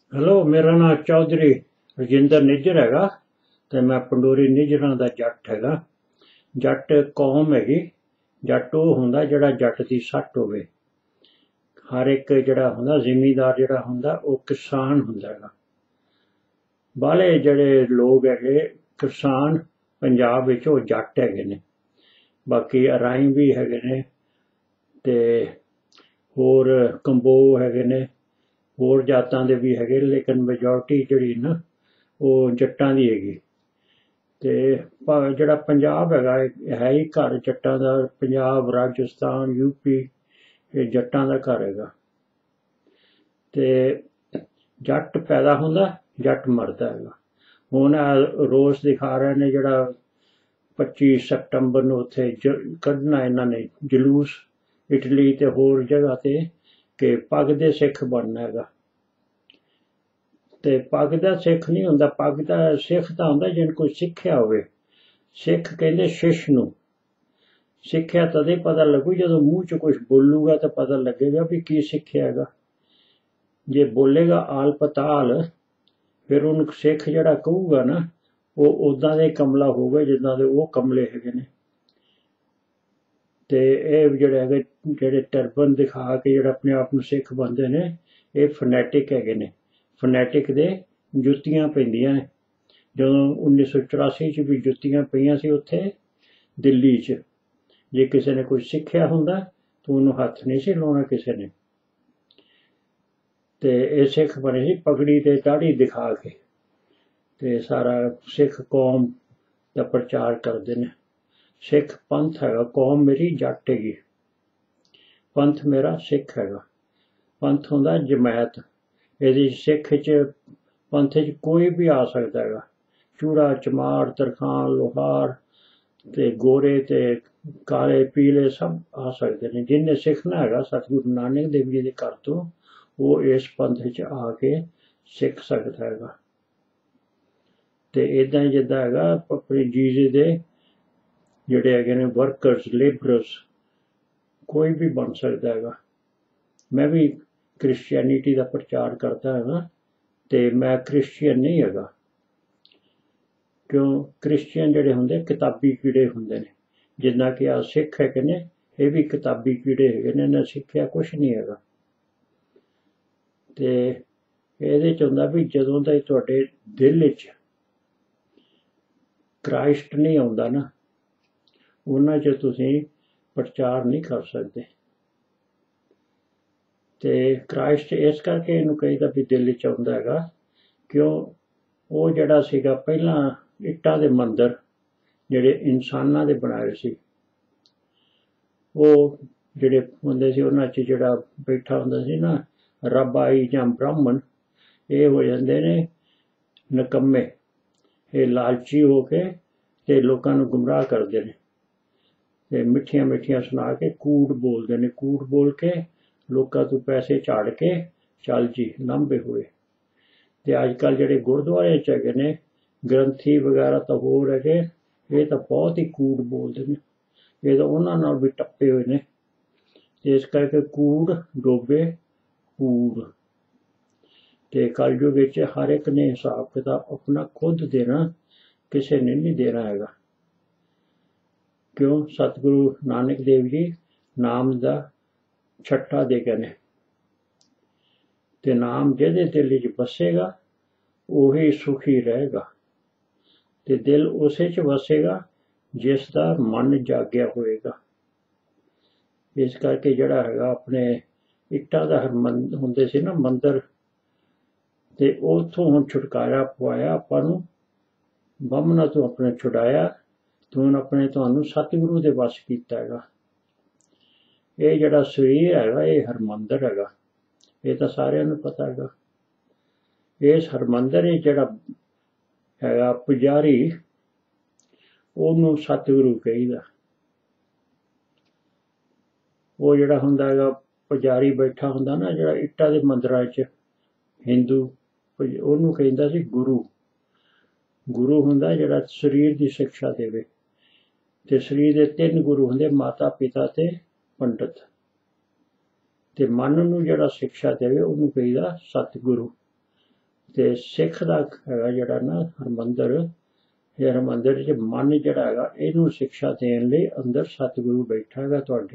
Hello, मेरा नाम चौधरी रजिंदर निज्जर हैगा ते मैं पंडोरी निज्जरां दा जट हैगा। जट कौम हैगी। जट ਉਹ ਹੁੰਦਾ ਜਿਹੜਾ ਜੱਟ ਦੀ ਸੱਟ ਹੋਵੇ। ਹਰ ਇੱਕ ਜਿਹੜਾ ਹੁੰਦਾ ਜ਼ਿਮੀਂਦਾਰ ਜਿਹੜਾ ਹੁੰਦਾ ਉਹ ਕਿਸਾਨ ਹੁੰਦਾ ਹੈਗਾ। ਬਾਹਲੇ ਜਿਹੜੇ ਲੋਕ ਹੈਗੇ ਕਿਸਾਨ ਪੰਜਾਬ ਵਿੱਚ ਉਹ ਜੱਟ ਹੈਗੇ ਨੇ। ਬਾਕੀ ਅਰਾਈ ਵੀ ਹੈਗੇ ਨੇ ਤੇ ਹੋਰ ਕੰਬੋ ਹੈਗੇ ਨੇ, ਹੋਰ ਜਾਤਾਂ ਦੇ ਵੀ ਹੈਗੇ, ਲੇਕਿਨ ਮੈਜੋਰਟੀ ਜਿਹੜੀ ਨਾ ਉਹ ਜੱਟਾਂ ਦੀ ਹੈਗੀ। ਤੇ ਜਿਹੜਾ ਪੰਜਾਬ ਹੈਗਾ ਹੈ ਹੀ ਘਰ ਜੱਟਾਂ ਦਾ। ਪੰਜਾਬ, ਰਾਜਸਥਾਨ, ਯੂਪੀ ਇਹ ਜੱਟਾਂ ਦਾ ਘਰ ਹੈਗਾ। ਤੇ ਜੱਟ ਪੈਦਾ ਹੁੰਦਾ, ਜੱਟ ਮਰਦਾ ਹੈਗਾ। ਹੁਣ ਰੋਸ ਦਿਖਾ ਰਹੇ ਨੇ ਜਿਹੜਾ 25 ਸਤੰਬਰ ਨੂੰ ਉੱਥੇ ਕੱਢਣਾ ਇਹਨਾਂ ਨੇ ਜਲੂਸ ਇਟਲੀ ਤੇ ਹੋਰ ਜਗ੍ਹਾ ਤੇ ਕਿ ਪੱਗ ਦੇ ਸਿੱਖ ਬਣਨਾ ਹੈਗਾ। ਤੇ ਪੱਗ ਦਾ ਸਿੱਖ ਨਹੀਂ ਹੁੰਦਾ, ਪੱਗ ਦਾ ਸਿੱਖ ਤਾਂ ਹੁੰਦਾ ਜਿਹਨੂੰ ਕੋਈ ਸਿੱਖਿਆ ਹੋਵੇ। ਸਿੱਖ ਕਹਿੰਦੇ ਸ਼ਿਸ਼ ਨੂੰ। ਸਿੱਖਿਆ ਤਦੇ ਪਤਾ ਲੱਗੂ ਜਦੋਂ ਮੂੰਹ 'ਚ ਕੁਛ ਬੋਲੂਗਾ ਤਾਂ ਪਤਾ ਲੱਗੇਗਾ ਵੀ ਕੀ ਸਿੱਖਿਆ ਹੈਗਾ। ਜੇ ਬੋਲੇਗਾ ਆਲ ਪਤਾਲ ਫਿਰ ਉਹਨੂੰ ਸਿੱਖ ਜਿਹੜਾ ਕਹੂਗਾ ਨਾ ਉਹ ਉੱਦਾਂ ਦੇ ਕਮਲਾ ਹੋਊਗਾ ਜਿੱਦਾਂ ਦੇ ਉਹ ਕਮਲੇ ਹੈਗੇ ਨੇ। ਤੇ ਇਹ ਜਿਹੜੇ ਹੈਗੇ ਜਿਹੜੇ ਟਰਬਨ ਦਿਖਾ ਕੇ ਜਿਹੜਾ ਆਪਣੇ ਆਪ ਨੂੰ ਸਿੱਖ ਬਣਦੇ ਨੇ ਇਹ ਫਨੈਟਿਕ ਹੈਗੇ ਨੇ। ਫਨੈਟਿਕ ਦੇ ਜੁੱਤੀਆਂ ਪੈਂਦੀਆਂ ਨੇ। ਜਦੋਂ 1984 'ਚ ਵੀ ਜੁੱਤੀਆਂ ਪਈਆਂ ਸੀ ਉੱਥੇ ਦਿੱਲੀ 'ਚ। ਜੇ ਕਿਸੇ ਨੇ ਕੁਝ ਸਿੱਖਿਆ ਹੁੰਦਾ ਤਾਂ ਉਹਨੂੰ ਹੱਥ ਨਹੀਂ ਸੀ ਲਾਉਣਾ ਕਿਸੇ ਨੇ। ਤੇ ਇਹ ਸਿੱਖ ਬਣੇ ਸੀ ਪਗੜੀ ਤੇ ਦਾੜੀ ਦਿਖਾ ਕੇ ਤੇ ਸਾਰਾ ਸਿੱਖ ਕੌਮ ਦਾ ਪ੍ਰਚਾਰ ਕਰਦੇ ਨੇ। ਸਿੱਖ ਪੰਥ ਹੈਗਾ, ਕੌਮ ਮੇਰੀ ਜੱਟ ਹੈਗੀ, ਪੰਥ ਮੇਰਾ ਸਿੱਖ ਹੈਗਾ। ਪੰਥ ਹੁੰਦਾ ਜਮਾਇਤ। ਇਹਦੀ ਸਿੱਖ 'ਚ ਪੰਥ 'ਚ ਕੋਈ ਵੀ ਆ ਸਕਦਾ ਹੈਗਾ। ਚੂੜਾ, ਚਮਾਰ, ਤਰਖਾਣ, ਲੋਹਾਰ ਤੇ ਗੋਰੇ ਤੇ ਕਾਲੇ ਪੀਲੇ ਸਭ ਆ ਸਕਦੇ ਨੇ। ਜਿਹਨੇ ਸਿੱਖਣਾ ਹੈਗਾ ਸਤਿਗੁਰੂ ਨਾਨਕ ਦੇਵ ਜੀ ਦੇ ਘਰ ਤੋਂ ਉਹ ਇਸ ਪੰਥ 'ਚ ਆ ਕੇ ਸਿੱਖ ਸਕਦਾ ਹੈਗਾ। ਤੇ ਇੱਦਾਂ ਹੀ ਜਿੱਦਾਂ ਹੈਗਾ ਆਪਣੇ ਜੀਜੇ ਦੇ ਜਿਹੜੇ ਹੈਗੇ ਨੇ ਵਰਕਰਸ, ਲੇਬਰਰਸ, ਕੋਈ ਵੀ ਬਣ ਸਕਦਾ ਹੈਗਾ। ਮੈਂ ਵੀ ਕ੍ਰਿਸਚੀਅਨਿਟੀ ਦਾ ਪ੍ਰਚਾਰ ਕਰਦਾ ਹੈਗਾ ਤੇ ਮੈਂ ਕ੍ਰਿਸਚੀਅਨ ਨਹੀਂ ਹੈਗਾ। ਕਿਉਂ? ਕ੍ਰਿਸਚੀਅਨ ਜਿਹੜੇ ਹੁੰਦੇ ਕਿਤਾਬੀ ਕੀੜੇ ਹੁੰਦੇ ਨੇ, ਜਿੱਦਾਂ ਕਿ ਆ ਸਿੱਖ ਹੈਗੇ ਨੇ ਇਹ ਵੀ ਕਿਤਾਬੀ ਕੀੜੇ ਹੈਗੇ ਨੇ, ਇਹਨਾਂ ਸਿੱਖਿਆ ਕੁਛ ਨਹੀਂ ਹੈਗਾ। ਤੇ ਇਹਦੇ 'ਚ ਹੁੰਦਾ ਵੀ ਜਦੋਂ ਦਾ ਤੁਹਾਡੇ ਦਿਲ ਵਿੱਚ ਕ੍ਰਾਈਸਟ ਨਹੀਂ ਆਉਂਦਾ ਨਾ ਉਹਨਾਂ 'ਚ ਤੁਸੀਂ ਪ੍ਰਚਾਰ ਨਹੀਂ ਕਰ ਸਕਦੇ। ਤੇ ਕ੍ਰਾਈਸਟ ਇਸ ਕਰਕੇ ਇਹਨੂੰ ਕਹੀਦਾ ਵੀ ਦਿਲ 'ਚ ਆਉਂਦਾ ਹੈਗਾ ਕਿਉਂ? ਉਹ ਜਿਹੜਾ ਸੀਗਾ ਪਹਿਲਾਂ ਇੱਟਾਂ ਦੇ ਮੰਦਰ ਜਿਹੜੇ ਇਨਸਾਨਾਂ ਦੇ ਬਣਾਏ ਸੀ, ਉਹ ਜਿਹੜੇ ਹੁੰਦੇ ਸੀ ਉਹਨਾਂ 'ਚ ਜਿਹੜਾ ਬੈਠਾ ਹੁੰਦਾ ਸੀ ਨਾ ਰੱਬਾਈ ਜਾਂ ਬ੍ਰਾਹਮਣ, ਇਹ ਹੋ ਜਾਂਦੇ ਨੇ ਨਿਕੰਮੇ। ਇਹ ਲਾਲਚੀ ਹੋ ਕੇ ਤੇ ਲੋਕਾਂ ਨੂੰ ਗੁੰਮਰਾਹ ਕਰਦੇ ਨੇ ਤੇ ਮਿੱਠੀਆਂ ਮਿੱਠੀਆਂ ਸੁਣਾ ਕੇ ਕੂੜ ਬੋਲਦੇ ਨੇ। ਕੂੜ ਬੋਲ ਕੇ ਲੋਕਾਂ ਤੋਂ ਪੈਸੇ ਝਾੜ ਕੇ ਚੱਲ ਜੀ ਲਾਂਭੇ ਹੋਏ। ਤੇ ਅੱਜ ਕੱਲ੍ਹ ਜਿਹੜੇ ਗੁਰਦੁਆਰੇ 'ਚ ਹੈਗੇ ਨੇ ਗ੍ਰੰਥੀ ਵਗੈਰਾ ਤਾਂ ਹੋਰ ਹੈਗੇ, ਇਹ ਤਾਂ ਬਹੁਤ ਹੀ ਕੂੜ ਬੋਲਦੇ ਨੇ। ਇਹ ਤਾਂ ਉਹਨਾਂ ਨਾਲ ਵੀ ਟੱਪੇ ਹੋਏ ਨੇ। ਇਸ ਕਰਕੇ ਕੂੜ ਡੋਬੇ ਕੂੜ। ਤੇ ਕਲਯੁਗ ਵਿੱਚ ਹਰ ਇੱਕ ਨੇ ਹਿਸਾਬ ਕਿਤਾਬ ਆਪਣਾ ਖੁਦ ਦੇਣਾ, ਕਿਸੇ ਨੇ ਨਹੀਂ ਦੇਣਾ ਹੈਗਾ। ਕਿਉਂ? ਸਤਿਗੁਰੂ ਨਾਨਕ ਦੇਵ ਜੀ ਨਾਮ ਦਾ ਛੱਟਾ ਦੇ ਗਏ ਨੇ ਤੇ ਨਾਮ ਜਿਹਦੇ ਦਿਲ ਵਿੱਚ ਵਸੇਗਾ ਉਹੀ ਸੁਖੀ ਰਹੇਗਾ। ਤੇ ਦਿਲ ਉਸੇ 'ਚ ਵਸੇਗਾ ਜਿਸ ਦਾ ਮਨ ਜਾਗਿਆ ਹੋਏਗਾ। ਇਸ ਕਰਕੇ ਜਿਹੜਾ ਹੈਗਾ ਆਪਣੇ ਇੱਟਾਂ ਦਾ ਹੁੰਦੇ ਸੀ ਨਾ ਮੰਦਰ, ਤੇ ਉੱਥੋਂ ਹੁਣ ਛੁਟਕਾਰਾ ਪਵਾਇਆ ਆਪਾਂ ਨੂੰ, ਬਾਹਮਣਾਂ ਤੋਂ ਆਪਣੇ ਛੁਡਾਇਆ ਤੇ ਹੁਣ ਆਪਣੇ ਤੁਹਾਨੂੰ ਸਤਿਗੁਰੂ ਦੇ ਵਸ ਕੀਤਾ ਹੈਗਾ। ਇਹ ਜਿਹੜਾ ਸਰੀਰ ਹੈਗਾ ਇਹ ਹਰਮੰਦਰ ਹੈਗਾ, ਇਹ ਤਾਂ ਸਾਰਿਆਂ ਨੂੰ ਪਤਾ ਹੈਗਾ। ਇਸ ਹਰਮੰਦਰ ਵਿੱਚ ਜਿਹੜਾ ਹੈਗਾ ਪੁਜਾਰੀ ਉਹਨੂੰ ਸਤਿਗੁਰੂ ਕਹੀਦਾ। ਉਹ ਜਿਹੜਾ ਹੁੰਦਾ ਹੈਗਾ ਪੁਜਾਰੀ ਬੈਠਾ ਹੁੰਦਾ ਨਾ ਜਿਹੜਾ ਇੱਟਾਂ ਦੇ ਮੰਦਰਾਂ 'ਚ ਹਿੰਦੂ, ਉਹਨੂੰ ਕਹਿੰਦਾ ਸੀ ਗੁਰੂ। ਗੁਰੂ ਹੁੰਦਾ ਜਿਹੜਾ ਸਰੀਰ ਦੀ ਸਿੱਖਿਆ ਦੇਵੇ। ਤੇ ਸਰੀਰ ਦੇ 3 ਗੁਰੂ ਹੁੰਦੇ, ਮਾਤਾ, ਪਿਤਾ ਤੇ ਪੰਡਤ। ਤੇ ਮਨ ਨੂੰ ਜਿਹੜਾ ਸਿੱਖਿਆ ਦੇਵੇ ਉਹਨੂੰ ਕਹੀਦਾ ਸਤਿਗੁਰੂ। ਤੇ ਸਿੱਖ ਦਾ ਹੈਗਾ ਜਿਹੜਾ ਨਾ ਹਰਮੰਦਰ, ਇਹ ਹਰਮੰਦਰ 'ਚ ਮਨ ਜਿਹੜਾ ਹੈਗਾ ਇਹਨੂੰ ਸਿੱਖਿਆ ਦੇਣ ਲਈ ਅੰਦਰ ਸਤਿਗੁਰੂ ਬੈਠਾ ਹੈਗਾ ਤੁਹਾਡੇ।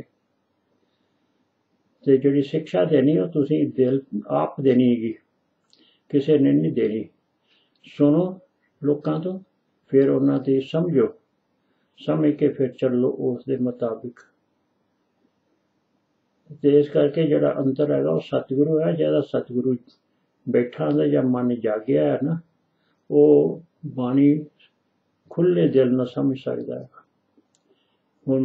ਤੇ ਜਿਹੜੀ ਸਿੱਖਿਆ ਦੇਣੀ ਉਹ ਤੁਸੀਂ ਦਿਲ ਆਪ ਦੇਣੀ ਹੈਗੀ, ਕਿਸੇ ਨੇ ਨਹੀਂ ਦੇਣੀ। ਸੁਣੋ ਲੋਕਾਂ ਤੋਂ, ਫਿਰ ਉਹਨਾਂ ਦੀ ਸਮਝੋ, ਸਮਝ ਕੇ ਫਿਰ ਚੱਲੋ ਉਸ ਦੇ ਮੁਤਾਬਿਕ। ਤੇ ਇਸ ਕਰਕੇ ਜਿਹੜਾ ਅੰਦਰ ਹੈਗਾ ਉਹ ਸਤਿਗੁਰੂ ਹੈ। ਜਿਹੜਾ ਸਤਿਗੁਰੂ ਬੈਠਾ ਹੁੰਦਾ ਜਾਂ ਮਨ ਜਾਗਿਆ ਹੈ ਨਾ, ਉਹ ਬਾਣੀ ਖੁੱਲੇ ਦਿਲ ਨਾਲ ਸਮਝ ਸਕਦਾ ਹੈ। ਹੁਣ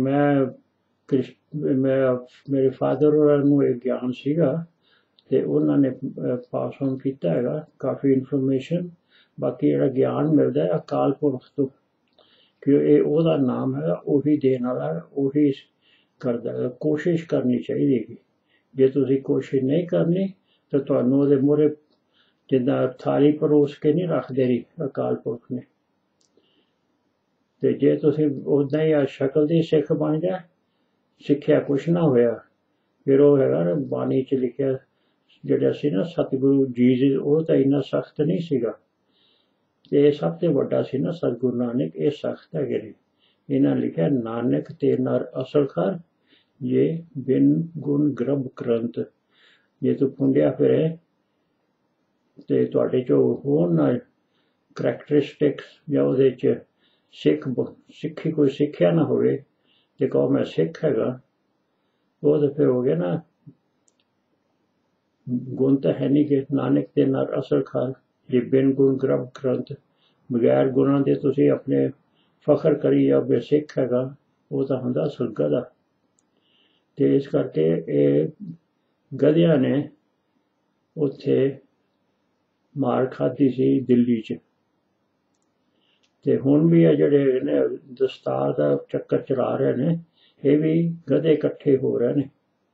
ਮੇਰੇ ਫਾਦਰ ਹੋਰਾਂ ਨੂੰ ਇਹ ਗਿਆਨ ਸੀਗਾ ਤੇ ਉਹਨਾਂ ਨੇ ਪਾਸ ਔਨ ਕੀਤਾ ਹੈਗਾ ਕਾਫੀ ਇਨਫੋਰਮੇਸ਼ਨ। ਬਾਕੀ ਜਿਹੜਾ ਗਿਆਨ ਮਿਲਦਾ ਹੈ ਅਕਾਲ ਪੁਰਖ ਤੋਂ, ਕਿ ਇਹ ਉਹਦਾ ਨਾਮ ਹੈਗਾ, ਉਹੀ ਦੇਣ ਵਾਲਾ, ਉਹੀ ਕਰਦਾ ਹੈ। ਕੋਸ਼ਿਸ਼ ਕਰਨੀ ਚਾਹੀਦੀ ਹੈਗੀ। ਜੇ ਤੁਸੀਂ ਕੋਸ਼ਿਸ਼ ਨਹੀਂ ਕਰਨੀ ਤਾਂ ਤੁਹਾਨੂੰ ਉਹਦੇ ਮੂਹਰੇ ਜਿੱਦਾਂ ਥਾਲੀ ਪਰੋਸ ਕੇ ਨਹੀਂ ਰੱਖਦੇ ਰਹੀ ਅਕਾਲ ਪੁਰਖ ਨੇ। ਤੇ ਜੇ ਤੁਸੀਂ ਉੱਦਾਂ ਹੀ ਆ ਸ਼ਕਲ ਦੀ ਸਿੱਖ ਬਣ ਗਿਆ, ਸਿੱਖਿਆ ਕੁਛ ਨਾ ਹੋਇਆ, ਫਿਰ ਉਹ ਹੈਗਾ ਨਾ ਬਾਣੀ 'ਚ ਲਿਖਿਆ ਜਿਹੜਾ ਸੀ ਨਾ ਸਤਿਗੁਰੂ ਜੀ, ਉਹ ਤਾਂ ਇੰਨਾ ਸਖਤ ਨਹੀਂ ਸੀਗਾ। ਇਹ ਸਭ ਤੋਂ ਵੱਡਾ ਸੀ ਨਾ ਸਤਿਗੁਰੂ ਨਾਨਕ, ਇਹ ਸਖਤ ਹੈਗੇ ਨੇ। ਇਹਨਾਂ ਲਿਖਿਆ ਨਾਨਕ ਤੇ ਨਰ ਅਸਲ ਖਰ, ਇਹ ਬਿਨ ਗੁਣ ਗ੍ਰਬ ਗ੍ਰੰਥ। ਜੇ ਤੂੰ ਪੁੰਡਿਆ ਫਿਰੇ ਤੇ ਤੁਹਾਡੇ 'ਚੋਂ ਹੋਣ ਨਾ ਕਰੈਕਟਰਿਸਟਿਕਸ ਜਾਂ ਉਹਦੇ 'ਚ ਸਿੱਖੀ ਕੋਈ ਸਿੱਖਿਆ ਨਾ ਹੋਵੇ ਤੇ ਕਹੋ ਮੈਂ ਸਿੱਖ ਹੈਗਾ, ਉਹ ਤਾਂ ਫਿਰ ਹੋ ਗਿਆ ਨਾ ਗੁਣ ਤਾਂ ਹੈ ਨਹੀਂ ਕਿ ਨਾਨਕ ਤੇ ਨਰ ਅਸਲ ਖਾਰ, ਜੇ ਬਿਨ ਗੁਣ ਗ੍ਰਬ ਗ੍ਰੰਥ। ਬਗੈਰ ਗੁਣਾਂ ਦੇ ਤੁਸੀਂ ਆਪਣੇ ਫਖਰ ਕਰੀ ਜਾਂ ਵੀ ਸਿੱਖ ਹੈਗਾ, ਉਹ ਤਾਂ ਹੁੰਦਾ ਅਸਲ ਗਧਾ। ਤੇ ਇਸ ਕਰਕੇ ਇਹ ਗਧਿਆਂ ਨੇ ਉੱਥੇ ਮਾਰ ਖਾਧੀ ਸੀ ਦਿੱਲੀ 'ਚ। ਤੇ ਹੁਣ ਵੀ ਇਹ ਜਿਹੜੇ ਨੇ ਦਸਤਾਰ ਦਾ ਚੱਕਰ ਚਲਾ ਰਹੇ ਨੇ, ਇਹ ਵੀ ਗਧੇ ਇਕੱਠੇ ਹੋ ਰਹੇ ਨੇ।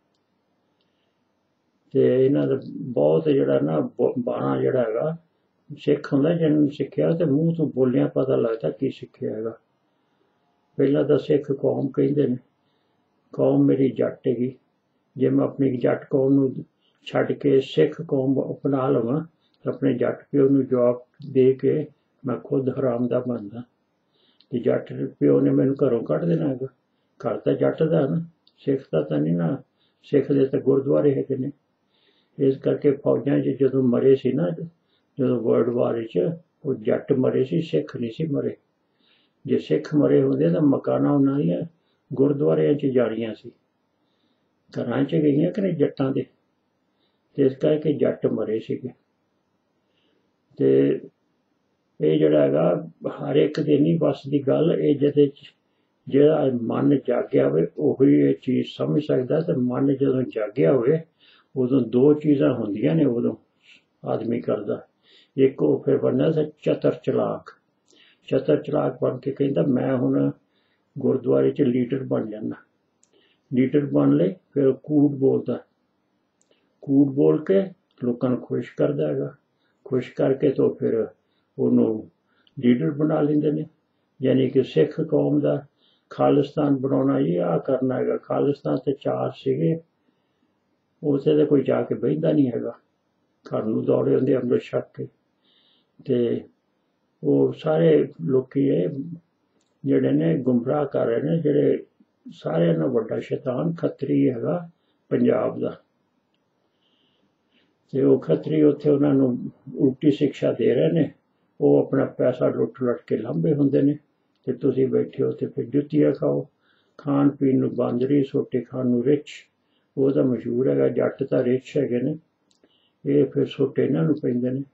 ਤੇ ਇਹਨਾਂ ਦਾ ਬਹੁਤ ਜਿਹੜਾ ਨਾ ਬਾਣਾ ਜਿਹੜਾ ਹੈਗਾ, ਸਿੱਖ ਹੁੰਦਾ ਜਿਹਨੂੰ ਸਿੱਖਿਆ ਤੇ ਮੂੰਹ ਤੋਂ ਬੋਲਿਆ ਪਤਾ ਲੱਗਦਾ ਕੀ ਸਿੱਖਿਆ ਹੈਗਾ। ਪਹਿਲਾਂ ਤਾਂ ਸਿੱਖ ਕੌਮ ਕਹਿੰਦੇ ਨੇ, ਕੌਮ ਮੇਰੀ ਜੱਟ ਹੈਗੀ। ਜੇ ਮੈਂ ਆਪਣੀ ਜੱਟ ਕੌਮ ਨੂੰ ਛੱਡ ਕੇ ਸਿੱਖ ਕੌਮ ਅਪਣਾ ਲਵਾਂ ਤਾਂ ਆਪਣੇ ਜੱਟ ਪਿਓ ਨੂੰ ਜਵਾਬ ਦੇ ਕੇ ਮੈਂ ਖੁਦ ਹਰਾਮ ਦਾ ਬਣਦਾ। ਤੇ ਜੱਟ ਪਿਓ ਨੇ ਮੈਨੂੰ ਘਰੋਂ ਕੱਢ ਦੇਣਾ ਹੈਗਾ। ਘਰ ਤਾਂ ਜੱਟ ਦਾ ਨਾ, ਸਿੱਖ ਦਾ ਤਾਂ ਨਹੀਂ ਨਾ। ਸਿੱਖ ਦੇ ਤਾਂ ਗੁਰਦੁਆਰੇ ਹੈਗੇ ਨੇ। ਇਸ ਕਰਕੇ ਫੌਜਾਂ 'ਚ ਜਦੋਂ ਮਰੇ ਸੀ ਨਾ, ਜਦੋਂ ਵਰਲਡ ਵਾਰ 'ਚ, ਉਹ ਜੱਟ ਮਰੇ ਸੀ, ਸਿੱਖ ਨਹੀਂ ਸੀ ਮਰੇ। ਜੇ ਸਿੱਖ ਮਰੇ ਹੁੰਦੇ ਤਾਂ ਮਕਾਨਾਂ ਉਹਨਾਂ ਦੀਆਂ ਗੁਰਦੁਆਰਿਆਂ 'ਚ ਜਾਣੀਆਂ ਸੀ, ਘਰਾਂ 'ਚ ਗਈਆਂ ਕਿ ਨਹੀਂ ਜੱਟਾਂ ਦੇ। ਤੇ ਇਸ ਕਰਕੇ ਜੱਟ ਮਰੇ ਸੀਗੇ। ਤੇ ਇਹ ਜਿਹੜਾ ਹੈਗਾ ਹਰ ਇੱਕ ਦੇ ਨਹੀਂ ਵੱਸ ਦੀ ਗੱਲ। ਇਹ ਜਿਹਦੇ 'ਚ ਜਿਹੜਾ ਮਨ ਜਾਗਿਆ ਹੋਵੇ ਉਹੀ ਇਹ ਚੀਜ਼ ਸਮਝ ਸਕਦਾ। ਤੇ ਮਨ ਜਦੋਂ ਜਾਗਿਆ ਹੋਵੇ ਉਦੋਂ ਦੋ ਚੀਜ਼ਾਂ ਹੁੰਦੀਆਂ ਨੇ, ਉਦੋਂ ਆਦਮੀ ਕਰਦਾ। ਇੱਕ ਉਹ ਫਿਰ ਬਣਦਾ ਸੀ ਚਤਰ ਚਲਾਕ। ਚਤਰ ਚਲਾਕ ਬਣ ਕੇ ਕਹਿੰਦਾ ਮੈਂ ਹੁਣ ਗੁਰਦੁਆਰੇ 'ਚ ਲੀਡਰ ਬਣ ਜਾਂਦਾ। ਲੀਡਰ ਬਣ ਲਈ ਫਿਰ ਕੂੜ ਬੋਲਦਾ, ਕੂੜ ਬੋਲ ਕੇ ਲੋਕਾਂ ਨੂੰ ਖੁਸ਼ ਕਰਦਾ ਹੈਗਾ। ਖੁਸ਼ ਕਰਕੇ ਤੋਂ ਫਿਰ ਉਹਨੂੰ ਲੀਡਰ ਬਣਾ ਲੈਂਦੇ ਨੇ। ਯਾਨੀ ਕਿ ਸਿੱਖ ਕੌਮ ਦਾ ਖਾਲਿਸਤਾਨ ਬਣਾਉਣਾ, ਇਹ ਆਹ ਕਰਨਾ ਹੈਗਾ। ਖਾਲਿਸਤਾਨ ਤੇ ਚਾਰ ਸੀਗੇ, ਉਸੇ ਤੇ ਕੋਈ ਜਾ ਕੇ ਬਹਿੰਦਾ ਨਹੀਂ ਹੈਗਾ। ਘਰ ਨੂੰ ਦੌੜੇ ਹੁੰਦੇ ਅੰਮ੍ਰਿਤ ਛਕ ਕੇ। ਤੇ ਉਹ ਸਾਰੇ ਲੋਕੀ ਇਹ ਜਿਹੜੇ ਨੇ ਗੁੰਮਰਾਹ ਕਰ ਰਹੇ ਨੇ। ਜਿਹੜੇ ਸਾਰਿਆਂ ਨਾਲੋਂ ਵੱਡਾ ਸ਼ੈਤਾਨ ਖੱਤਰੀ ਹੈਗਾ ਪੰਜਾਬ ਦਾ। ਤੇ ਉਹ ਖੱਤਰੀ ਉੱਥੇ ਉਹਨਾਂ ਨੂੰ ਉਲਟੀ ਸਿੱਖਿਆ ਦੇ ਰਹੇ ਨੇ। ਉਹ ਆਪਣਾ ਪੈਸਾ ਲੁੱਟ ਲੁੱਟ ਕੇ ਲਾਂਭੇ ਹੁੰਦੇ ਨੇ। ਤੇ ਤੁਸੀਂ ਬੈਠੇ ਹੋ ਤੇ ਫਿਰ ਜੁੱਤੀਆਂ ਖਾਓ। ਖਾਣ ਪੀਣ ਨੂੰ ਬਾਂਦਰੀ, ਸੋਟੇ ਖਾਣ ਨੂੰ ਰਿਚ। ਉਹ ਤਾਂ ਮਸ਼ਹੂਰ ਹੈਗਾ, ਜੱਟ ਤਾਂ ਰਿਚ ਹੈਗੇ ਨੇ। ਇਹ ਫਿਰ ਸੋਟੇ ਇਹਨਾਂ ਨੂੰ ਪੈਂਦੇ ਨੇ।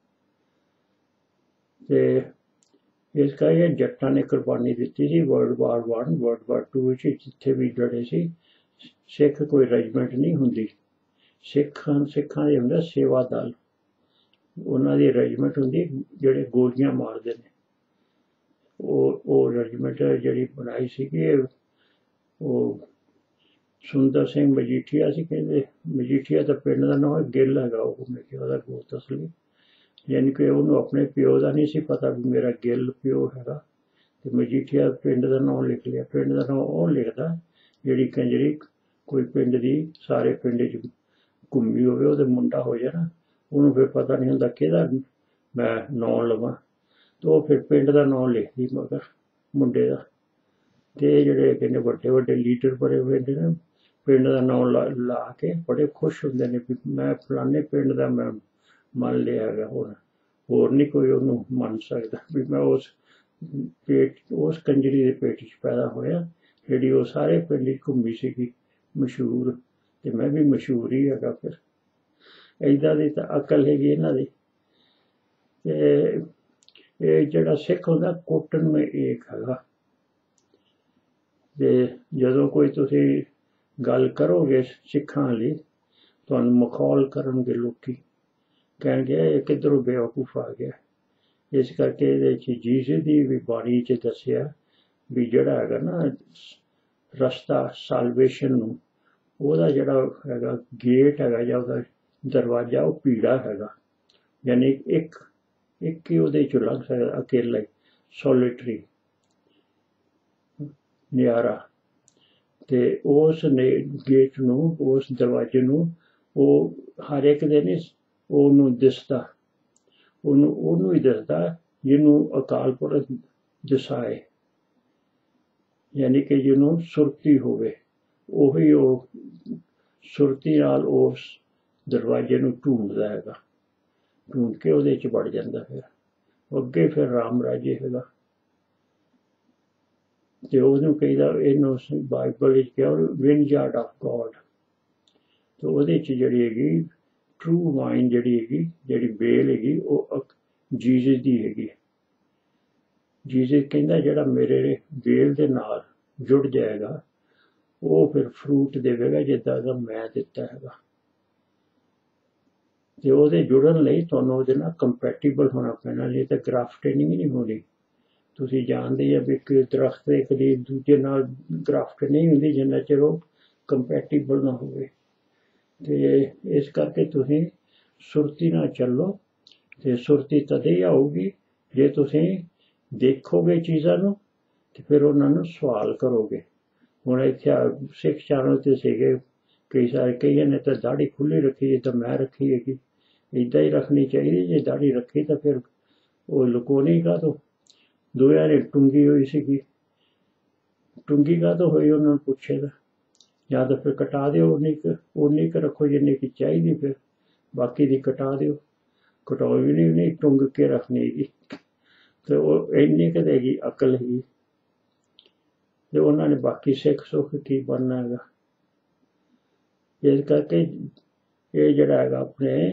ਤੇ ਇਸ ਕਰਕੇ ਜੱਟਾਂ ਨੇ ਕੁਰਬਾਨੀ ਦਿੱਤੀ ਸੀ ਵਰਲਡ ਵਾਰ 1, ਵਰਲਡ ਵਾਰ 2 ਵਿੱਚ। ਜਿੱਥੇ ਵੀ ਲੜੇ ਸੀ ਸਿੱਖ ਕੋਈ ਰੈਜੀਮੈਂਟ ਨਹੀਂ ਹੁੰਦੀ। ਸਿੱਖਾਂ ਦੇ ਹੁੰਦਾ ਸੇਵਾ ਦਲ, ਉਹਨਾਂ ਦੀ ਰੈਜੀਮੈਂਟ ਹੁੰਦੀ ਜਿਹੜੇ ਗੋਲੀਆਂ ਮਾਰਦੇ ਨੇ। ਉਹ ਰੈਜੀਮੈਂਟ ਜਿਹੜੀ ਬਣਾਈ ਸੀਗੀ ਉਹ ਸੁੰਦਰ ਸਿੰਘ ਮਜੀਠੀਆ ਸੀ ਕਹਿੰਦੇ। ਮਜੀਠੀਆ ਤਾਂ ਪਿੰਡ ਦਾ ਨਾਂ, ਗਿੱਲ ਹੈਗਾ ਉਹ, ਮੈਂ ਕਿਹਾ ਉਹਦਾ ਗੋਤ ਅਸਲੀ। ਯਾਨੀ ਕਿ ਉਹਨੂੰ ਆਪਣੇ ਪਿਓ ਦਾ ਨਹੀਂ ਸੀ ਪਤਾ ਵੀ ਮੇਰਾ ਗਿੱਲ ਪਿਓ ਹੈਗਾ। ਤੇ ਮਜੀਠੀਆ ਪਿੰਡ ਦਾ ਨਾਂ ਲਿਖ ਲਿਆ। ਪਿੰਡ ਦਾ ਨਾਂ ਉਹ ਲਿਖਦਾ ਜਿਹੜੀ ਕੰਜਰੀ ਕੋਈ ਪਿੰਡ ਦੀ ਸਾਰੇ ਪਿੰਡ 'ਚ ਘੁੰਮੀ ਹੋਵੇ, ਉਹਦੇ ਮੁੰਡਾ ਹੋ ਜਾਣਾ, ਉਹਨੂੰ ਫਿਰ ਪਤਾ ਨਹੀਂ ਹੁੰਦਾ ਕਿਹਦਾ मैं नाम लवां, तो फिर पिंड का नाम लिखदी मगर मुंडे का। ते जिहड़े कहने वड्डे वड्डे लीडर बड़े हुए ने पिंड का नाम ला के बड़े खुश होंदे ने भी मैं फलाने पिंड का मैं मन लिया है। हुण होर नहीं कोई उहनूं मन सकदा भी मैं उस कंजरी के पेट च पैदा होया जिहड़ी वो सारे पिंड च घूमी सीगी मशहूर, ते मैं भी मशहूर ही हैगा। फिर इदां दी तां अकल हैगी इन्हां दी। ते ये जिहड़ा सिख हुंदा कुटन में एक हैगा। ते जदों कोई तुसीं गल करोगे सिखां लई तुहानूं मखौल करनगे लोकी, कहणगे ये किधरों बेवकूफ आ गया। इस करके इहदे च जीसस दी भी बाणी च दस्सिआ भी जिहड़ा हैगा ना रस्ता सालवेशन नूं ਉਹਦਾ ਜਿਹੜਾ ਹੈਗਾ ਗੇਟ ਹੈਗਾ ਜਾਂ ਉਹਦਾ ਦਰਵਾਜ਼ਾ ਉਹ ਪੀੜਾ ਹੈਗਾ, ਯਾਨੀ ਇੱਕ ਹੀ ਉਹਦੇ ਚੋਂ ਲੰਘ ਸਕਦਾ ਅਕੇਲਾ ਹੀ, ਸੋਲਿਟਰੀ ਨਿਆਰਾ। ਤੇ ਉਸ ਨੇ ਗੇਟ ਨੂੰ ਉਸ ਦਰਵਾਜ਼ੇ ਨੂੰ ਉਹ ਹਰ ਇੱਕ ਦੇ ਨਹੀਂ ਉਹਨੂੰ ਦਿਸਦਾ, ਉਹਨੂੰ ਹੀ ਦਿਸਦਾ ਜਿਹਨੂੰ ਅਕਾਲ ਪੁਰਖ ਦਿਸਾਏ, ਯਾਨੀ ਕਿ ਜਿਹਨੂੰ ਸੁਰਤੀ ਹੋਵੇ ਉਹੀ ਉਹ ਸੁਰਤੀ ਨਾਲ ਉਸ ਦਰਵਾਜ਼ੇ ਨੂੰ ਢੂੰਡਦਾ ਹੈਗਾ, ਢੂੰਡ ਕੇ ਉਹਦੇ 'ਚ ਵੜ ਜਾਂਦਾ। ਫਿਰ ਅੱਗੇ ਫਿਰ ਰਾਮ ਰਾਜੇ ਹੈਗਾ ਤੇ ਉਹਨੂੰ ਕਹੀਦਾ, ਇਹਨੂੰ ਬਾਈਬਲ ਵਿੱਚ ਕਿਹਾ ਵਿਨਯਾਰਡ ਆਫ ਗੋਡ। ਤੇ ਉਹਦੇ 'ਚ ਜਿਹੜੀ ਹੈਗੀ ਟਰੂ ਵਾਈਨ ਜਿਹੜੀ ਹੈਗੀ, ਜਿਹੜੀ ਬੇਲ ਹੈਗੀ ਉਹ ਜੀਸਸ ਦੀ ਹੈਗੀ। ਜੀਸਸ ਕਹਿੰਦਾ ਜਿਹੜਾ ਮੇਰੇ ਬੇਲ ਦੇ ਨਾਲ ਜੁੜ ਜਾਏਗਾ ਉਹ ਫਿਰ ਫਰੂਟ ਦੇਵੇਗਾ ਜਿੱਦਾਂ ਦਾ ਮੈਂ ਦਿੱਤਾ ਹੈਗਾ। ਤੇ ਉਹਦੇ ਜੁੜਨ ਲਈ ਤੁਹਾਨੂੰ ਉਹਦੇ ਨਾਲ ਕੰਪੈਟੀਬਲ ਹੋਣਾ ਪੈਣਾ, ਨਹੀਂ ਤਾਂ ਗ੍ਰਾਫਟਿੰਗ ਨਹੀਂ ਹੋਣੀ। ਤੁਸੀਂ ਜਾਣਦੇ ਆ ਵੀ ਇੱਕ ਦਰਖਤ ਇੱਕ ਦੀ ਦੂਜੇ ਨਾਲ ਗ੍ਰਾਫਟ ਨਹੀਂ ਹੁੰਦੀ ਜਿੰਨਾ ਚਿਰ ਉਹ ਕੰਪੈਟੀਬਲ ਨਾ ਹੋਵੇ। ਤੇ ਇਸ ਕਰਕੇ ਤੁਸੀਂ ਸੁਰਤੀ ਨਾਲ ਚੱਲੋ, ਤੇ ਸੁਰਤੀ ਤਦੇ ਹੀ ਆਊਗੀ ਜੇ ਤੁਸੀਂ ਦੇਖੋਗੇ ਚੀਜ਼ਾਂ ਨੂੰ ਤੇ ਫਿਰ ਉਹਨਾਂ ਨੂੰ ਸਵਾਲ ਕਰੋਗੇ। ਹੁਣ ਇੱਥੇ ਸਿੱਖ ਚੈਨਲ 'ਤੇ ਸੀਗੇ ਕਈ ਸਾਰੇ, ਕਈਆਂ ਨੇ ਤਾਂ ਦਾੜੀ ਖੁੱਲ੍ਹੀ ਰੱਖੀ ਜਿੱਦਾਂ ਮੈਂ ਰੱਖੀ ਹੈਗੀ, ਇੱਦਾਂ ਹੀ ਰੱਖਣੀ ਚਾਹੀਦੀ। ਜੇ ਦਾੜੀ ਰੱਖੀ ਤਾਂ ਫਿਰ ਉਹ ਲੁਕੋਣੀ ਕਾਹਤੋਂ, ਦੋਹਾਂ ਨੇ ਟੁੰਗੀ ਹੋਈ ਸੀਗੀ, ਟੁੰਗੀ ਕਾਹਤੋਂ ਹੋਈ ਉਹਨਾਂ ਨੂੰ ਪੁੱਛੇਗਾ, ਜਾਂ ਤਾਂ ਫਿਰ ਕਟਾ ਦਿਓ ਉਨੀ ਕੁ ਰੱਖੋ ਜਿੰਨੀ ਕੁ ਚਾਹੀਦੀ, ਫਿਰ ਬਾਕੀ ਦੀ ਕਟਾ ਦਿਓ, ਕਟਾਓ ਵੀ ਨਹੀਂ ਟੁੰਗ ਕੇ ਰੱਖਣੀ ਹੈਗੀ। ਤੇ ਉਹ ਇੰਨੀ ਕੁ ਹੈਗੀ ਅਕਲ ਹੈਗੀ। ਤੇ ਉਹਨਾਂ ਨੇ ਬਾਕੀ ਸਿੱਖ ਸੁੱਖ ਕੀ ਬਣਨਾ ਹੈਗਾ। ਇਸ ਕਰਕੇ ਇਹ ਜਿਹੜਾ ਹੈਗਾ ਆਪਣੇ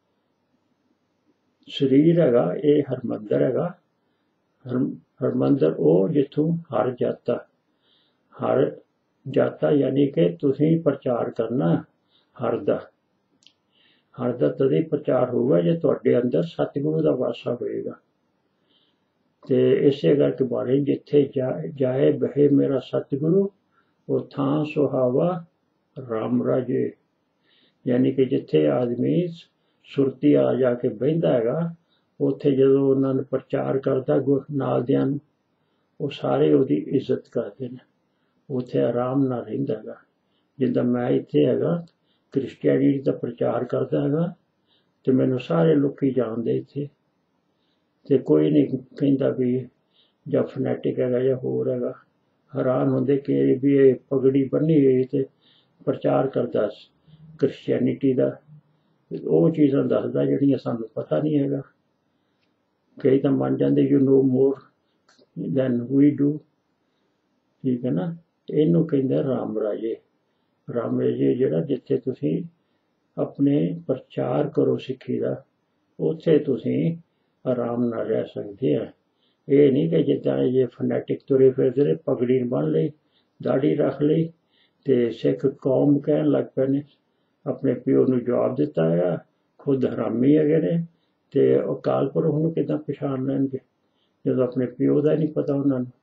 ਸਰੀਰ ਹੈਗਾ ਇਹ ਹਰਮੰਦਰ ਹੈਗਾ। ਹਰਮੰਦਰ ਉਹ ਜਿੱਥੋਂ ਹਰ ਜਾਤਾ ਯਾਨੀ ਕਿ ਤੁਸੀਂ ਪ੍ਰਚਾਰ ਕਰਨਾ ਹਰ ਦਾ ਤਦੇ ਪ੍ਰਚਾਰ ਹੋਊਗਾ ਜੇ ਤੁਹਾਡੇ ਅੰਦਰ ਸਤਿਗੁਰੂ ਦਾ ਵਾਸਾ ਹੋਏਗਾ। ਤੇ ਇਸੇ ਕਰਕੇ ਬਾਣੀ ਜਿੱਥੇ ਜਾਏ ਬਹੇ ਮੇਰਾ ਸਤਿਗੁਰੂ ਉਹ ਥਾਂ ਸੁਹਾਵਾ ਰਾਮ ਰਾਜੇ, ਯਾਨੀ ਕਿ ਜਿੱਥੇ ਆਦਮੀ ਸੁਰਤੀ ਆ ਜਾ ਕੇ ਬਹਿੰਦਾ ਹੈਗਾ ਉੱਥੇ ਜਦੋਂ ਉਹਨਾਂ ਨੂੰ ਪ੍ਰਚਾਰ ਕਰਦਾ ਨਾਲ ਦਿਆਂ ਨੂੰ ਉਹ ਸਾਰੇ ਉਹਦੀ ਇੱਜ਼ਤ ਕਰਦੇ ਨੇ, ਉੱਥੇ ਆਰਾਮ ਨਾਲ ਰਹਿੰਦਾ ਹੈਗਾ। ਜਿੱਦਾਂ ਮੈਂ ਇੱਥੇ ਹੈਗਾ ਕ੍ਰਿਸਚੈਨਿਟੀ ਦਾ ਪ੍ਰਚਾਰ ਕਰਦਾ ਹੈਗਾ ਤੇ ਮੈਨੂੰ ਸਾਰੇ ਲੋਕੀ ਜਾਣਦੇ ਇੱਥੇ, ਤੇ ਕੋਈ ਨਹੀਂ ਕਹਿੰਦਾ ਵੀ ਜਾਂ ਫਨੈਟਿਕ ਹੈਗਾ ਜਾਂ ਹੋਰ ਹੈਗਾ। ਹੈਰਾਨ ਹੁੰਦੇ ਕਿ ਵੀ ਇਹ ਪਗੜੀ ਬੰਨੀ ਹੋਈ ਤੇ ਪ੍ਰਚਾਰ ਕਰਦਾ ਕ੍ਰਿਸਚੈਨਿਟੀ ਦਾ, ਉਹ ਚੀਜ਼ਾਂ ਦੱਸਦਾ ਜਿਹੜੀਆਂ ਸਾਨੂੰ ਪਤਾ ਨਹੀਂ ਹੈਗਾ। ਕਈ ਤਾਂ ਮੰਨ ਜਾਂਦੇ you know more than we do, ਠੀਕ ਹੈ ਨਾ। ਇਹਨੂੰ ਕਹਿੰਦੇ ਰਾਮ ਰਾਜੇ। ਰਾਮ ਰਾਜੇ ਜਿਹੜਾ ਜਿੱਥੇ ਤੁਸੀਂ ਆਪਣੇ ਪ੍ਰਚਾਰ ਕਰੋ ਸਿੱਖੀ ਦਾ ਉੱਥੇ ਤੁਸੀਂ ਆਰਾਮ ਨਾਲ ਰਹਿ ਸਕਦੇ ਆ। ਇਹ ਨਹੀਂ ਕਿ ਜਿੱਦਾਂ ਇਹ ਫਨੈਟਿਕ ਤੁਰੇ ਫਿਰਦੇ ਨੇ, ਪਗੜੀ ਬੰਨ੍ਹ ਲਈ, ਦਾੜੀ ਰੱਖ ਲਈ ਤੇ ਸਿੱਖ ਕੌਮ ਕਹਿਣ ਲੱਗ ਪਏ ਨੇ। ਆਪਣੇ ਪਿਓ ਨੂੰ ਜਵਾਬ ਦਿੱਤਾ ਹੈਗਾ, ਖੁਦ ਹਰਾਮੀ ਹੈਗੇ ਨੇ ਤੇ ਅਕਾਲ ਪੁਰਖ ਨੂੰ ਕਿੱਦਾਂ ਪਛਾਣ ਲੈਣਗੇ ਜਦੋਂ ਆਪਣੇ ਪਿਓ ਦਾ ਨਹੀਂ ਪਤਾ ਉਹਨਾਂ ਨੂੰ।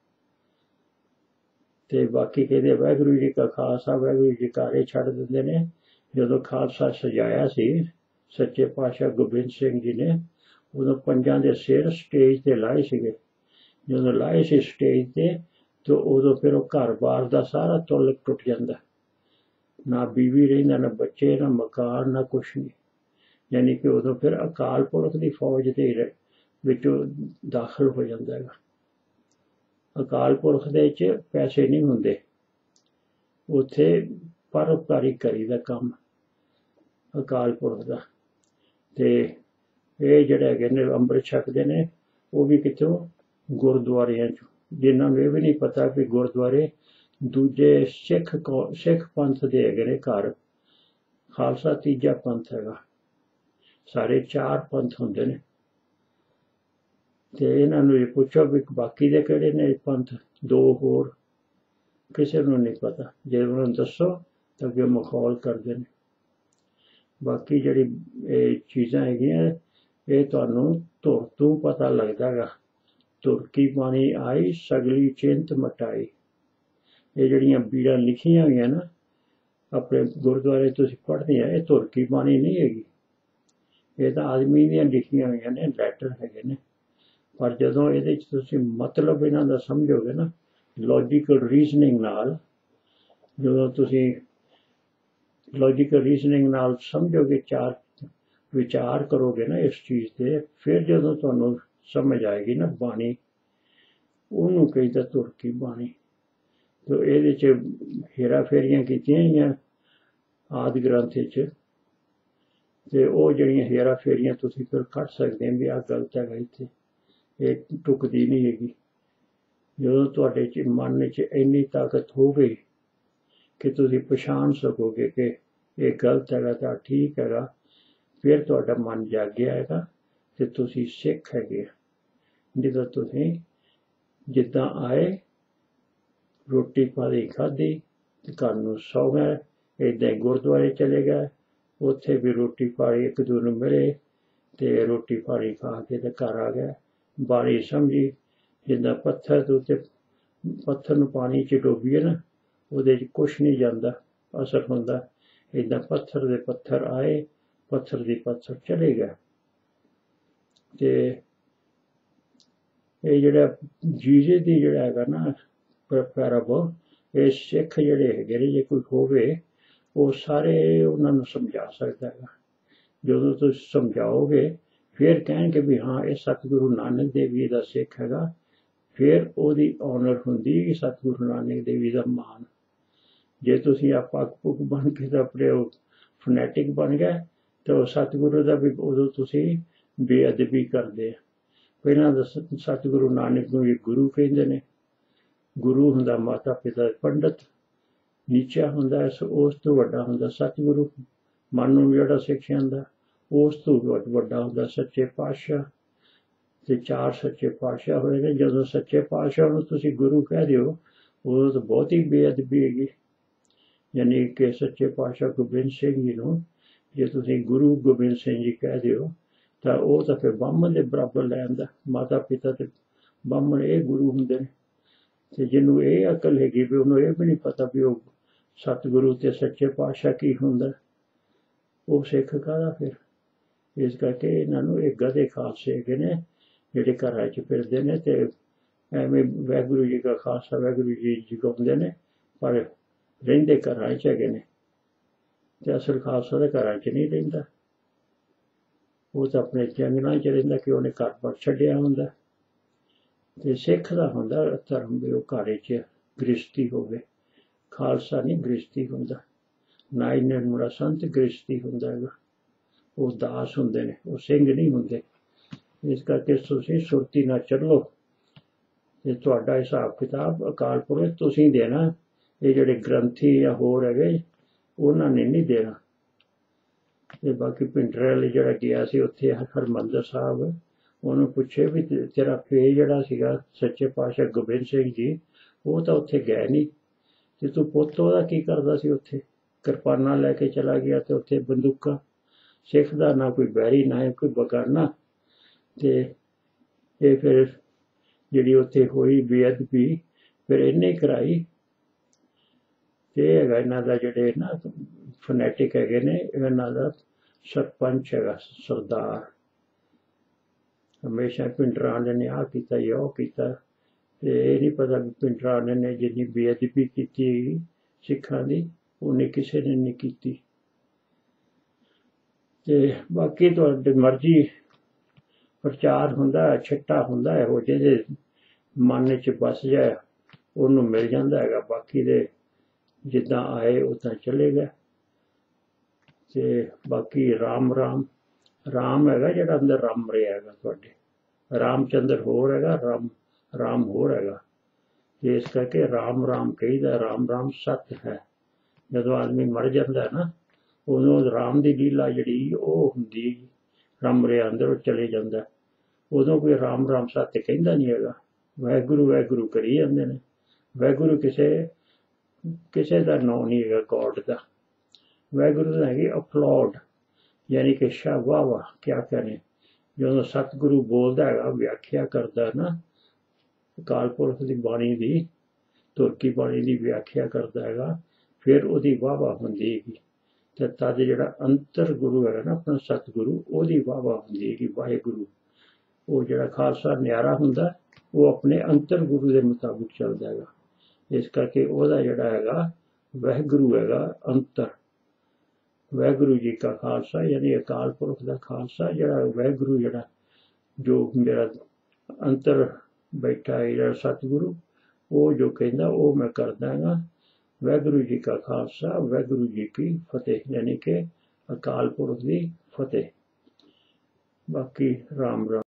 ਤੇ ਬਾਕੀ ਕਹਿੰਦੇ ਵਾਹਿਗੁਰੂ ਜੀ ਕਾ ਖਾਲਸਾ ਵਾਹਿਗੁਰੂ ਜੀ ਘਾਰੇ ਛੱਡ ਦਿੰਦੇ ਨੇ। ਜਦੋਂ ਖਾਲਸਾ ਸਜਾਇਆ ਸੀ ਸੱਚੇ ਪਾਤਸ਼ਾਹ ਗੋਬਿੰਦ ਸਿੰਘ ਜੀ ਨੇ ਉਦੋਂ ਪੰਜਾਂ ਦੇ ਸਿਰ ਸਟੇਜ ਤੇ ਲਾਏ ਸੀਗੇ। ਜਦੋਂ ਲਾਏ ਸੀ ਸਟੇਜ ਤੇ ਉਦੋਂ ਫਿਰ ਉਹ ਘਰ-ਬਾਰ ਦਾ ਸਾਰਾ ਤੁਲਕ ਟੁੱਟ ਜਾਂਦਾ, ਨਾ ਬੀਵੀ ਰਹਿੰਦਾ, ਨਾ ਬੱਚੇ, ਨਾ ਮਕਾਨ, ਨਾ ਕੁਛ ਨਹੀਂ। ਯਾਨੀ ਕਿ ਉਦੋਂ ਫਿਰ ਅਕਾਲ ਪੁਰਖ ਦੀ ਫੌਜ ਦੇ ਵਿੱਚੋਂ ਦਾਖਲ ਹੋ ਜਾਂਦਾ ਹੈਗਾ। ਅਕਾਲ ਪੁਰਖ ਦੇ ਵਿੱਚ ਪੈਸੇ ਨਹੀਂ ਹੁੰਦੇ, ਉੱਥੇ ਪਰਉਪਕਾਰੀ ਕਰੀਦਾ ਕੰਮ ਅਕਾਲ ਪੁਰਖ ਦਾ। ਤੇ ਇਹ ਜਿਹੜੇ ਹੈਗੇ ਨੇ ਅੰਮ੍ਰਿਤ ਛਕਦੇ ਨੇ ਉਹ ਵੀ ਕਿਤੋਂ ਗੁਰਦੁਆਰਿਆਂ ਚੋਂ, ਜਿਨ੍ਹਾਂ ਨੂੰ ਇਹ ਵੀ ਨਹੀਂ ਪਤਾ ਵੀ ਗੁਰਦੁਆਰੇ ਦੂਜੇ ਸਿੱਖ ਪੰਥ ਦੇ ਹੈਗੇ ਨੇ ਘਰ। ਖਾਲਸਾ ਤੀਜਾ ਪੰਥ ਹੈਗਾ, ਸਾਰੇ 4 ਪੰਥ ਹੁੰਦੇ ਨੇ। ਤੇ ਇਹਨਾਂ ਨੂੰ ਇਹ ਪੁੱਛੋ ਵੀ ਬਾਕੀ ਦੇ ਕਿਹੜੇ ਨੇ ਪੰਥ, 2 ਹੋਰ, ਕਿਸੇ ਨੂੰ ਨਹੀਂ ਪਤਾ। ਜੇ ਉਹਨਾਂ ਨੂੰ ਦੱਸੋ ਤਾਂ ਅੱਗੇ ਮਖੌਲ ਕਰਦੇ ਨੇ। ਬਾਕੀ ਜਿਹੜੀ ਇਹ ਚੀਜ਼ਾਂ ਹੈਗੀਆਂ ਇਹ ਤੁਹਾਨੂੰ ਧੁਰ ਤੋਂ ਪਤਾ ਲੱਗਦਾ ਹੈਗਾ। ਧੁਰ ਕੀ ਬਾਣੀ ਆਈ ਸਗਲੀ ਚਿੰਤ ਮਟਾਈ। ਇਹ ਜਿਹੜੀਆਂ ਬੀੜਾਂ ਲਿਖੀਆਂ ਹੋਈਆਂ ਨਾ ਆਪਣੇ ਗੁਰਦੁਆਰੇ ਤੁਸੀਂ ਪੜ੍ਹਦੇ ਆ, ਇਹ ਧੁਰ ਕੀ ਬਾਣੀ ਨਹੀਂ ਹੈਗੀ, ਇਹ ਤਾਂ ਆਦਮੀ ਦੀਆਂ ਲਿਖੀਆਂ ਹੋਈਆਂ ਨੇ, ਲੈਟਰ ਹੈਗੇ ਨੇ। ਪਰ ਜਦੋਂ ਇਹਦੇ 'ਚ ਤੁਸੀਂ ਮਤਲਬ ਇਹਨਾਂ ਦਾ ਸਮਝੋਗੇ ਨਾ ਲੌਜੀਕਲ ਰੀਜ਼ਨਿੰਗ ਨਾਲ, ਜਦੋਂ ਤੁਸੀਂ ਲੌਜੀਕਲ ਰੀਜ਼ਨਿੰਗ ਨਾਲ ਸਮਝੋਗੇ, ਵਿਚਾਰ ਕਰੋਗੇ ਨਾ ਇਸ ਚੀਜ਼ 'ਤੇ, ਫਿਰ ਜਦੋਂ ਤੁਹਾਨੂੰ ਸਮਝ ਆਏਗੀ ਨਾ ਬਾਣੀ, ਉਹਨੂੰ ਕਹੀਦਾ ਧੁਰ ਕੀ ਬਾਣੀ। ਤੇ ਇਹਦੇ 'ਚ ਹੇਰਾ ਫੇਰੀਆਂ ਕੀਤੀਆਂ ਹੋਈਆਂ ਆਦਿ ਗ੍ਰੰਥ 'ਚ, ਤੇ ਉਹ ਜਿਹੜੀਆਂ ਹੇਰਾ ਫੇਰੀਆਂ ਤੁਸੀਂ ਫਿਰ ਕੱਢ ਸਕਦੇ ਹੋ ਵੀ ਆਹ ਗਲਤ ਹੈਗਾ, ਇੱਥੇ ਇਹ ਟੁਕਦੀ ਨਹੀਂ ਹੈਗੀ। ਜਦੋਂ ਤੁਹਾਡੇ 'ਚ ਮਨ 'ਚ ਇੰਨੀ ਤਾਕਤ ਹੋ ਗਈ ਕਿ ਤੁਸੀਂ ਪਛਾਣ ਸਕੋਗੇ ਕਿ ਇਹ ਗਲਤ ਹੈਗਾ ਤਾਂ ਠੀਕ ਹੈਗਾ, ਫਿਰ ਤੁਹਾਡਾ ਮਨ ਜਾਗਿਆ ਹੈਗਾ ਤੇ ਤੁਸੀਂ ਸਿੱਖ ਹੈਗੇ। ਜਦੋਂ ਤੁਸੀਂ ਜਿੱਦਾਂ ਆਏ, ਰੋਟੀ ਪਾਣੀ ਖਾਧੀ ਤੇ ਘਰ ਨੂੰ ਸੌ ਗਏ, ਏਦਾਂ ਹੀ ਗੁਰਦੁਆਰੇ ਚਲੇ ਗਏ, ਉੱਥੇ ਵੀ ਰੋਟੀ ਪਾਣੀ ਇੱਕ ਦੂਜੇ ਨੂੰ ਮਿਲੇ ਤੇ ਰੋਟੀ ਪਾਣੀ ਖਾ ਕੇ ਤੇ ਘਰ ਆ ਗਏ। ਬਾਣੀ ਸਮਝੀ, ਜਿੱਦਾਂ ਪੱਥਰ ਦੇ ਉੱਤੇ, ਪੱਥਰ ਨੂੰ ਪਾਣੀ 'ਚ ਡੋਬੀਏ ਨਾ, ਉਹਦੇ 'ਚ ਕੁਛ ਨਹੀਂ ਜਾਂਦਾ, ਅਸਰ ਹੁੰਦਾ। ਇੱਦਾਂ ਪੱਥਰ ਦੇ ਪੱਥਰ ਆਏ, ਪੱਥਰ ਦੇ ਪੱਥਰ ਚਲੇ ਗਏ। ਤੇ ਇਹ ਜਿਹੜਾ ਜੀਜੇ ਦੀ ਜਿਹੜਾ ਹੈਗਾ ਨਾ ਪੈਰਾਬਲ, ਇਹ ਸਿੱਖ ਜਿਹੜੇ ਹੈਗੇ ਨੇ, ਜੇ ਕੋਈ ਹੋਵੇ ਉਹ ਸਾਰੇ ਉਹਨਾਂ ਨੂੰ ਸਮਝਾ ਸਕਦਾ ਹੈਗਾ। ਜਦੋਂ ਤੁਸੀਂ ਸਮਝਾਓਗੇ ਫਿਰ ਕਹਿਣਗੇ ਵੀ ਹਾਂ ਇਹ ਸਤਿਗੁਰੂ ਨਾਨਕ ਦੇਵ ਜੀ ਦਾ ਸਿੱਖ ਹੈਗਾ, ਫਿਰ ਉਹਦੀ ਔਨਰ ਹੁੰਦੀ ਕਿ ਸਤਿਗੁਰੂ ਨਾਨਕ ਦੇਵ ਜੀ ਦਾ ਮਾਣ। ਜੇ ਤੁਸੀਂ ਆਪਾਂ ਪੁੱਗ ਬਣ ਕੇ ਤਾਂ ਆਪਣੇ ਉਹ ਫਨੈਟਿਕ ਬਣ ਗਏ ਤਾਂ ਉਹ ਸਤਿਗੁਰੂ ਦਾ ਵੀ ਉਦੋਂ ਤੁਸੀਂ ਬੇਅਦਬੀ ਕਰਦੇ ਆ। ਪਹਿਲਾਂ ਤਾਂ ਸਤਿਗੁਰੂ ਨਾਨਕ ਨੂੰ ਇਹ ਗੁਰੂ ਕਹਿੰਦੇ ਨੇ। ਗੁਰੂ ਹੁੰਦਾ ਮਾਤਾ ਪਿਤਾ ਪੰਡਤ, ਨੀਚਾ ਹੁੰਦਾ ਉਸ ਤੋਂ ਵੱਡਾ ਹੁੰਦਾ ਸਤਿਗੁਰੂ। ਮਨ ਨੂੰ ਜਿਹੜਾ ਸਿੱਖਿਆ ਹੁੰਦਾ ਉਸ ਤੋਂ ਵੱਡਾ ਹੁੰਦਾ ਸੱਚੇ ਪਾਤਸ਼ਾਹ। ਤੇ 4 ਸੱਚੇ ਪਾਤਸ਼ਾਹ ਹੋਏ ਨੇ। ਜਦੋਂ ਸੱਚੇ ਪਾਤਸ਼ਾਹ ਨੂੰ ਤੁਸੀਂ ਗੁਰੂ ਕਹਿ ਦਿਓ ਉਦੋਂ ਤਾਂ ਬਹੁਤ ਹੀ ਬੇਅਦਬੀ ਹੈਗੀ। ਯਾਨੀ ਕਿ ਸੱਚੇ ਪਾਤਸ਼ਾਹ ਗੋਬਿੰਦ ਸਿੰਘ ਜੀ ਨੂੰ ਜੇ ਤੁਸੀਂ ਗੁਰੂ ਗੋਬਿੰਦ ਸਿੰਘ ਜੀ ਕਹਿ ਦਿਓ ਤਾਂ ਉਹ ਤਾਂ ਫਿਰ ਬਾਹਮਣ ਦੇ ਬਰਾਬਰ ਲੈ ਆਉਂਦਾ। ਮਾਤਾ ਪਿਤਾ ਤੇ ਬਾਹਮਣ ਇਹ ਗੁਰੂ ਹੁੰਦੇ ਨੇ। ਤੇ ਜਿਹਨੂੰ ਇਹ ਅਕਲ ਹੈਗੀ ਵੀ ਉਹਨੂੰ ਇਹ ਵੀ ਨਹੀਂ ਪਤਾ ਵੀ ਉਹ ਸਤਿਗੁਰੂ ਤੇ ਸੱਚੇ ਪਾਤਸ਼ਾਹ ਕੀ ਹੁੰਦਾ, ਉਹ ਸਿੱਖ ਕਾਹਦਾ ਫਿਰ। ਇਸ ਕਰਕੇ ਇਹਨਾਂ ਨੂੰ ਇਹ ਗਧੇ ਖਾਲਸੇ ਹੈਗੇ ਨੇ ਜਿਹੜੇ ਘਰਾਂ 'ਚ ਫਿਰਦੇ ਨੇ ਤੇ ਐਵੇਂ ਵਾਹਿਗੁਰੂ ਜੀ ਦਾ ਖਾਲਸਾ ਵਾਹਿਗੁਰੂ ਜੀ ਜਗਾਉਂਦੇ ਨੇ, ਪਰ ਰਹਿੰਦੇ ਘਰਾਂ 'ਚ ਹੈਗੇ ਨੇ। ਤੇ ਅਸਲ ਖਾਲਸਾ ਦੇ ਘਰਾਂ 'ਚ ਨਹੀਂ ਰਹਿੰਦਾ, ਉਹ ਤਾਂ ਆਪਣੇ ਜੰਗਲਾਂ 'ਚ ਰਹਿੰਦਾ ਕਿ ਉਹਨੇ ਘਰ ਬਾਰ ਛੱਡਿਆ ਹੁੰਦਾ। ਤੇ ਸਿੱਖ ਦਾ ਹੁੰਦਾ ਧਰਮ ਵੀ ਉਹ ਘਰ 'ਚ ਗ੍ਰਸਤੀ ਹੋਵੇ। ਖਾਲਸਾ ਨਹੀਂ ਗ੍ਰਸਤੀ ਹੁੰਦਾ, ਨਾ ਹੀ ਨਿਰਮਲਾ ਸੰਤ ਗ੍ਰਸਤੀ ਹੁੰਦਾ ਹੈਗਾ। ਉਹ ਦਾਸ ਹੁੰਦੇ ਨੇ, ਉਹ ਸਿੰਘ ਨਹੀਂ ਹੁੰਦੇ। ਇਸ ਕਰਕੇ ਤੁਸੀਂ ਸੁਰਤੀ ਨਾਲ ਚੱਲੋ ਤੇ ਤੁਹਾਡਾ ਹਿਸਾਬ ਕਿਤਾਬ ਅਕਾਲ ਪੁਰਖ ਤੁਸੀਂ ਦੇਣਾ। ਇਹ ਜਿਹੜੇ ਗ੍ਰੰਥੀ ਜਾਂ ਹੋਰ ਹੈਗੇ ਉਹਨਾਂ ਨੇ ਨਹੀਂ ਦੇਣਾ। ਤੇ ਬਾਕੀ ਭਿੰਡਰ ਜਿਹੜਾ ਗਿਆ ਸੀ ਉੱਥੇ ਹਰਿਮੰਦਰ ਸਾਹਿਬ, ਉਹਨੂੰ ਪੁੱਛੇ ਵੀ ਤੇਰਾ ਫੇ ਜਿਹੜਾ ਸੀਗਾ ਸੱਚੇ ਪਾਤਸ਼ਾਹ ਗੋਬਿੰਦ ਸਿੰਘ ਜੀ, ਉਹ ਤਾਂ ਉੱਥੇ ਗਏ ਨਹੀਂ ਤੇ ਤੂੰ ਪੁੱਤ ਉਹਦਾ ਕੀ ਕਰਦਾ ਸੀ ਉੱਥੇ? ਕਿਰਪਾਨਾਂ ਲੈ ਕੇ ਚਲਾ ਗਿਆ ਤੇ ਉੱਥੇ ਬੰਦੂਕਾਂ। ਸਿੱਖ ਦਾ ਨਾ ਕੋਈ ਬੈਰੀ ਨਾ ਕੋਈ ਬਗਾਨਾ। ਤੇ ਇਹ ਫਿਰ ਜਿਹੜੀ ਉੱਥੇ ਹੋਈ ਬੇਅਦਬੀ ਫਿਰ ਇਹਨੇ ਕਰਾਈ। ਤੇ ਇਹ ਹੈਗਾ ਇਹਨਾਂ ਦਾ ਜਿਹੜੇ ਨਾ ਫਨੈਟਿਕ ਹੈਗੇ ਨੇ, ਇਹਨਾਂ ਦਾ ਸਰਪੰਚ ਹੈਗਾ ਸਰਦਾਰ। ਹਮੇਸ਼ਾ ਭਿੰਡਰਾਂ ਨੇ ਆਹ ਕੀਤਾ ਜਾਂ ਉਹ ਕੀਤਾ, ਤੇ ਇਹ ਨਹੀਂ ਪਤਾ ਵੀ ਭਿੰਡਰਾਂ ਨੇ ਜਿੰਨੀ ਬੇਅਦਬੀ ਕੀਤੀ ਸਿੱਖਾਂ ਦੀ ਉਹਨੇ ਕਿਸੇ ਨੇ ਨਹੀਂ ਕੀਤੀ। ਤੇ ਬਾਕੀ ਤੁਹਾਡੀ ਮਰਜ਼ੀ, ਪ੍ਰਚਾਰ ਹੁੰਦਾ ਹੈ, ਛਿੱਟਾ ਹੁੰਦਾ ਹੈ, ਉਹ ਜਿਹਦੇ ਮਨ 'ਚ ਵਸ ਜਾਏ ਉਹਨੂੰ ਮਿਲ ਜਾਂਦਾ ਹੈਗਾ, ਬਾਕੀ ਦੇ ਜਿੱਦਾਂ ਆਏ ਉੱਦਾਂ ਚਲੇ ਗਏ। ਤੇ ਬਾਕੀ ਰਾਮ ਰਾਮ ਰਾਮ ਹੈਗਾ ਜਿਹੜਾ ਅੰਦਰ ਰਮ ਰਿਹਾ ਹੈਗਾ ਤੁਹਾਡੇ, ਰਾਮਚੰਦਰ ਹੋਰ ਹੈਗਾ, ਰਾਮ ਹੋਰ ਹੈਗਾ। ਤੇ ਇਸ ਕਰਕੇ ਰਾਮ ਰਾਮ ਕਹੀਦਾ, ਰਾਮ ਰਾਮ ਸੱਤ ਹੈ। ਜਦੋਂ ਆਦਮੀ ਮਰ ਜਾਂਦਾ ਨਾ ਉਦੋਂ ਰਾਮ ਦੀ ਲੀਲਾ ਜਿਹੜੀ ਉਹ ਹੁੰਦੀ, ਰਮ ਰਿਹਾ ਅੰਦਰ, ਉਹ ਚਲੇ ਜਾਂਦਾ, ਉਦੋਂ ਕੋਈ ਰਾਮ ਰਾਮ ਸੱਤ ਕਹਿੰਦਾ ਨਹੀਂ ਹੈਗਾ। ਵਾਹਿਗੁਰੂ ਵਾਹਿਗੁਰੂ ਕਰੀ ਜਾਂਦੇ ਨੇ। ਵਾਹਿਗੁਰੂ ਕਿਸੇ ਦਾ ਨਾਂ ਨਹੀਂ ਹੈਗਾ ਗੋਡ ਦਾ। ਵਾਹਿਗੁਰੂ ਦਾ ਹੈਗੀ ਅਪਲੋਡ, ਯਾਨੀ ਕਿ ਵਾਹ ਵਾਹ ਕਿਆ ਕਹਨੇ। ਜਦੋਂ ਸਤਿਗੁਰੂ ਬੋਲਦਾ ਹੈਗਾ, ਵਿਆਖਿਆ ਕਰਦਾ ਨਾ ਅਕਾਲ ਪੁਰਖ ਦੀ ਬਾਣੀ ਦੀ, ਧੁਰ ਕੀ ਬਾਣੀ ਦੀ ਵਿਆਖਿਆ ਕਰਦਾ ਹੈਗਾ, ਫਿਰ ਉਹਦੀ ਵਾਹ ਵਾਹ ਹੁੰਦੀ ਹੈਗੀ। ਤੇ ਤਦ ਜਿਹੜਾ ਅੰਤਰ ਗੁਰੂ ਹੈਗਾ ਨਾ ਆਪਣਾ ਸਤਿਗੁਰੂ, ਉਹਦੀ ਵਾਹ ਵਾਹ ਹੁੰਦੀ ਹੈਗੀ। ਵਾਹਿਗੁਰੂ ਉਹ ਜਿਹੜਾ ਖਾਲਸਾ ਨਿਆਰਾ ਹੁੰਦਾ, ਉਹ ਆਪਣੇ ਅੰਤਰ ਗੁਰੂ ਦੇ ਮੁਤਾਬਿਕ ਚੱਲਦਾ ਹੈਗਾ। ਇਸ ਕਰਕੇ ਉਹਦਾ ਜਿਹੜਾ ਹੈਗਾ ਵਾਹਿਗੁਰੂ ਹੈਗਾ ਅੰਤਰ। ਵਾਹਿਗੁਰੂ ਜੀ ਕਾ ਖਾਲਸਾ ਯਾਨੀ ਅਕਾਲ ਪੁਰਖ ਦਾ ਖਾਲਸਾ, ਜਿਹੜਾ ਵਾਹਿਗੁਰੂ ਜਿਹੜਾ ਜੋ ਮੇਰਾ ਅੰਤਰ ਬੈਠਾ ਹੈ ਜਿਹੜਾ ਸਤਿਗੁਰੂ, ਉਹ ਜੋ ਕਹਿੰਦਾ ਉਹ ਮੈਂ ਕਰਦਾ ਹੈਗਾ। ਵਾਹਿਗੁਰੂ ਜੀ ਕਾ ਖਾਲਸਾ ਵਾਹਿਗੁਰੂ ਜੀ ਕੀ ਫਤਿਹ, ਯਾਨੀ ਕਿ ਅਕਾਲ ਪੁਰਖ ਦੀ ਫਤਿਹ। ਬਾਕੀ ਰਾਮ ਰਾਮ।